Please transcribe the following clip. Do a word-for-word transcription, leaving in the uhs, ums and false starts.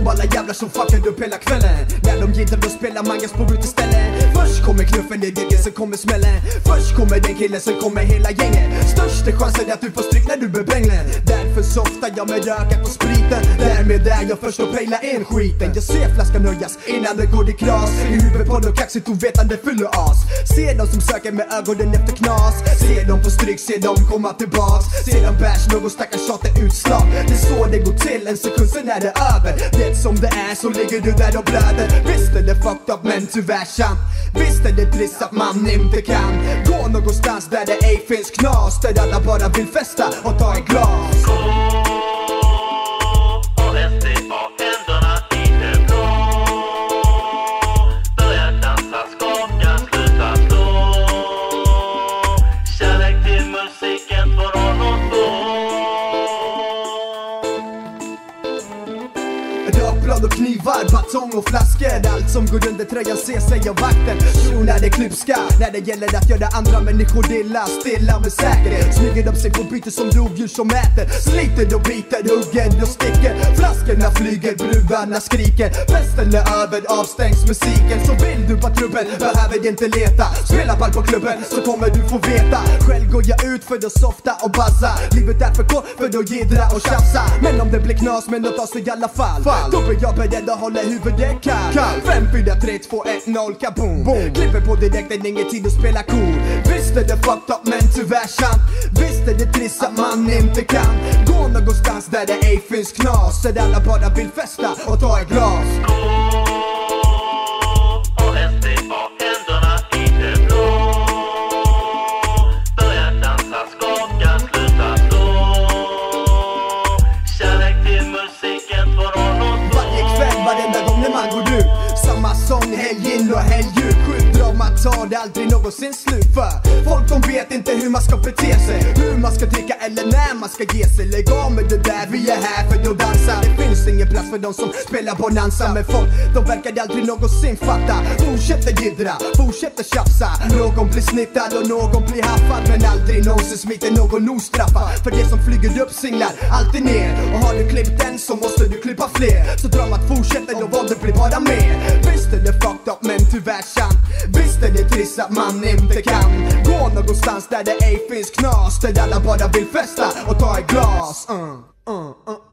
de alla jävlar som fuckade upp hela kvällen. När de gillade att spela mangas på uteställen. Först kommer knuffen i diggen, sen kommer smällen. Först kommer den killen, sen kommer hela gänget. Största chansen är att du får stryk när du blir bränglen. Därför softar jag med rökat och spriten. Därmed är jag först och pejla in skiten. Jag ser flaskan höjas innan det går i kras. I huvudet på något kaxigt ovetande fyller as. Ser de som söker med ögonen efter knas. Ser de på stryk, ser de komma tillbaks. Ser de bärs, någon stackars shot är utslag. Det är så det går till, en sekund sen är det över. Vet som det är så ligger du där och blöder. Visst är det fucked up men tyvärr sant. Visst är det trist att man inte kan gå någonstans där det ej finns knas. Där alla bara vill festa och ta ett glas. Rakblad och knivar, batong och flaskor. Allt som går under tröjan ser sig av vakten. Tro när det klipska, när det gäller att göra andra människor illa. Stilla med säkerhet, smyger de sig på byte som rovdjur som äter. Sliter och biter, hugger och sticker. Flaskorna flyger, brudarna skriker. Festen är över, avstängs musiken. Så vill du på truppen, behöver inte leta. Spela ball på klubben, så kommer du få veta. Själv går jag ut för att softa och bazza. Livet är för kort för att jiddra och tjafsa. Men om det blir knas med något oss i alla fall, då blir jag beredd att hålla huvudet kallt. Fem, fyra, tre, två, ett, noll, kaboom. Boom. Klipper på direkt, det är ingen tid att spela cool. Visst är det fucked up men tyvärr sant. Visst är det trist att man inte kan gå någonstans där det ej finns knas. Där alla bara vill festa och ta ett glas. Samma sång, helg in och helg ut. Skitdrama tar det aldrig någonsin slut för folk de vet inte hur man ska bete sig. Hur man ska dricka eller när man ska ge sig. Lägg av med det där, vi är här för att dansa. Det finns ingen plats för de som spelar bonanza. Men folk, de verkar aldrig någonsin fatta. Fortsätter jiddra, fortsätter tjafsa. Någon blir snittad och någon blir haffad. Men aldrig någonsin smiter någon ostraffad. För det som flyger upp singlar alltid ner. Och har du klippt den så måste du klippa fler. Så dramat fortsätter och våldet blir bara mer. Visst är det fucked up men tyvärr sant. Visst är det trist att man inte kan gå någonstans där det ej finns knas. Där alla bara vill festa och ta ett glas. uh, uh, uh.